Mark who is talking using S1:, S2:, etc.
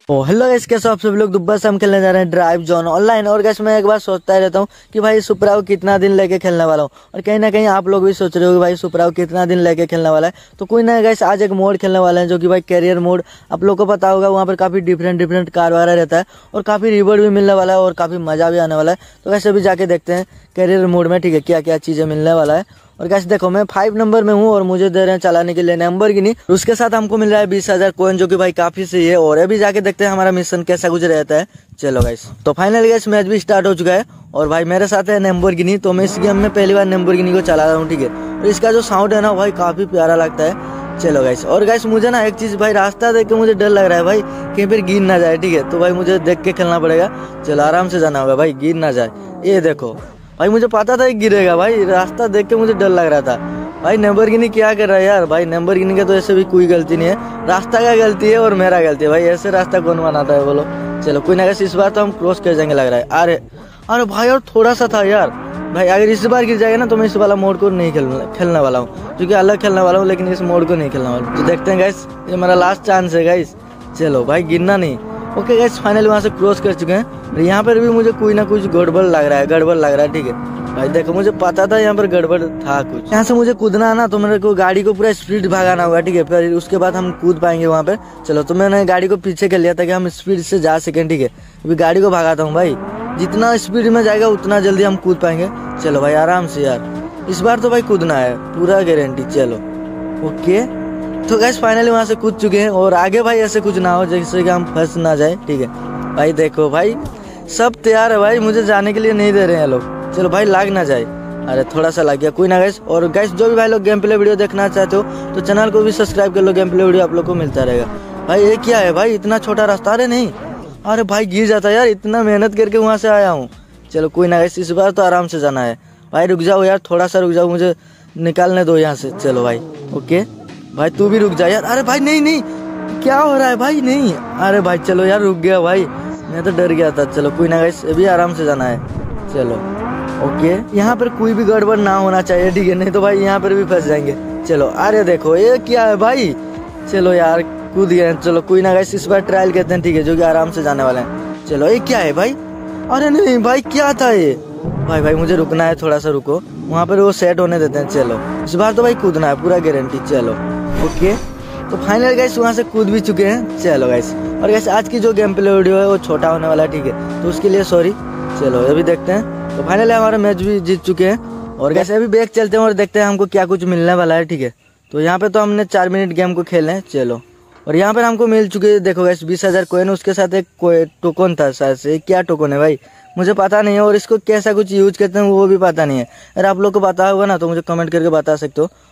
S1: ओ hello guys, कैसे आप सभी लोग। दुब्बा से हम खेलने जा रहे हैं ड्राइव जोन ऑनलाइन। और गाइस मैं एक बार सोचता ही रहता हूँ कि भाई सुपरा को कितना दिन लेके खेलने वाला हूँ, और कहीं ना कहीं आप लोग भी सोच रहे हो कि भाई सुपरा को कितना दिन लेके खेलने वाला है। तो कोई ना गाइस, आज एक मोड खेलने वाले हैं जो कि भाई कैरियर मोड। आप लोग को पता होगा, वहाँ पर काफी डिफरेंट कार वगैरह रहता है और काफी रिवॉर्ड भी मिलने वाला है और काफी मजा भी आने वाला है। तो वैसे अभी जाके देखते हैं कैरियर मोड में, ठीक है, क्या क्या चीजें मिलने वाला है। और गाइस देखो, मैं 5 नंबर में हूँ और मुझे दे रहे हैं चलाने के लिए लैम्बोर्गिनी। उसके साथ हमको मिल रहा है 20,000 कॉइन, जो कि भाई काफी सही है। और अभी जाके देखते हैं हमारा मिशन कैसा कुछ रहता है। चलो गाइस, तो फाइनली गाइस मैच भी स्टार्ट हो चुका है और भाई मेरे साथ है लैम्बोर्गिनी। तो मैं इस गेम में पहली बार लैम्बोर्गिनी को चला रहा हूँ, ठीक है। और इसका जो साउंड है ना भाई, काफी प्यारा लगता है। चलो गाइस, और गाइस मुझे ना एक चीज भाई, रास्ता देख के मुझे डर लग रहा है भाई, कहीं पर गिर ना जाए, ठीक है। तो भाई मुझे देख के खेलना पड़ेगा। चलो आराम से जाना होगा भाई, गिर ना जाए। ये देखो भाई, मुझे पता था गिरेगा भाई, रास्ता देख के मुझे डर लग रहा था भाई। लैम्बोर्गिनी क्या कर रहा है यार भाई, लैम्बोर्गिनी का तो ऐसे भी कोई गलती नहीं है, रास्ता का गलती है और मेरा गलती है भाई। ऐसे रास्ता कौन बनाता है बोलो। चलो कोई ना, इस बार तो हम क्रॉस कर जाएंगे लग रहा है। अरे अरे भाई, और थोड़ा सा था यार भाई। अगर इस बार गिर जाएगा ना तो मैं इस वाला मोड को नहीं खेलने वाला हूँ, क्योंकि अलग खेलने वाला हूँ, लेकिन इस मोड को नहीं खेलने वाला हूँ। तो देखते हैं गाइस, ये मेरा लास्ट चांस है गाइस। चलो भाई, गिरना नहीं। ओके गाइस, फाइनली वहां से क्रॉस कर चुके हैं। और यहाँ पर भी मुझे कोई ना कुछ गड़बड़ लग रहा है, ठीक है भाई। देखो मुझे पता था यहाँ पर गड़बड़ था कुछ। यहाँ से मुझे कूदना है ना, तो मेरे को गाड़ी को पूरा स्पीड भगाना होगा, ठीक है। फिर उसके बाद हम कूद पाएंगे वहाँ पर। चलो, तो मैंने गाड़ी को पीछे कर लिया ताकि हम स्पीड से जा सकें, ठीक है। अभी गाड़ी को भगाता हूँ भाई, जितना स्पीड में जाएगा उतना जल्दी हम कूद पाएंगे। चलो भाई आराम से यार, इस बार तो भाई कूदना है, पूरा गारंटी। चलो ओके, तो गैस फाइनली वहां से कूद चुके हैं। और आगे भाई ऐसे कुछ ना हो जैसे कि हम फंस ना जाए, ठीक है भाई। देखो भाई, सब तैयार है भाई, मुझे जाने के लिए नहीं दे रहे हैं लोग। चलो भाई, लाग ना जाए। अरे थोड़ा सा लग गया, कोई ना गैस। और गैस जो भी भाई लोग गेम प्ले वीडियो देखना चाहते हो तो चैनल को भी सब्सक्राइब कर लो, गेम प्ले वीडियो आप लोग को मिलता रहेगा। भाई ये क्या है भाई, इतना छोटा रास्ता। अरे नहीं, अरे भाई गिर जाता यार, इतना मेहनत करके वहां से आया हूँ। चलो कोई ना गैस, इस बार तो आराम से जाना है भाई। रुक जाओ यार, थोड़ा सा रुक जाओ, मुझे निकालने दो यहाँ से। चलो भाई ओके भाई, तू भी रुक जा यार। अरे भाई नहीं नहीं, क्या हो रहा है भाई, नहीं। अरे भाई चलो यार, रुक गया भाई, मैं तो डर गया था। चलो कोई ना गाइस, अभी आराम से जाना है। चलो ओके, यहाँ पर कोई भी गड़बड़ ना होना चाहिए, ठीक है, नहीं तो भाई यहाँ पर भी फंस जाएंगे। चलो अरे देखो ये क्या है भाई। चलो यार कूद गए। चलो कोई ना गाइस, इस बार ट्रायल करते हैं, ठीक है, जो कि आराम से जाने वाले हैं। चलो ये क्या है भाई, अरे नहीं भाई, क्या था ये भाई मुझे रुकना है, थोड़ा सा रुको, वहाँ पर वो सेट होने देते हैं। चलो इस बार तो भाई कूदना है, पूरा गारंटी। चलो ओके, तो फाइनल गाइस वहां से कूद भी चुके हैं। चलो गाइस, और गाइस आज की जो गेम प्ले वीडियो है वो छोटा होने वाला है, ठीक है, तो उसके लिए सॉरी। चलो अभी देखते हैं। तो फाइनली हमारा मैच भी जीत चुके हैं। और गाइस अभी बैक चलते हैं और देखते हैं हमको क्या कुछ मिलने वाला है, ठीक है। तो यहाँ पे तो हमने 4 मिनट गेम को खेले हैं। चलो, और यहाँ पर हमको मिल चुके हैं, देखो गाइस 20,000 कॉइन, उसके साथ एक टोकन था शायद से। क्या टोकन है भाई मुझे पता नहीं है, और इसको कैसा कुछ यूज करते हैं वो भी पता नहीं है। अगर आप लोग को पता होगा ना तो मुझे कमेंट करके बता सकते हो।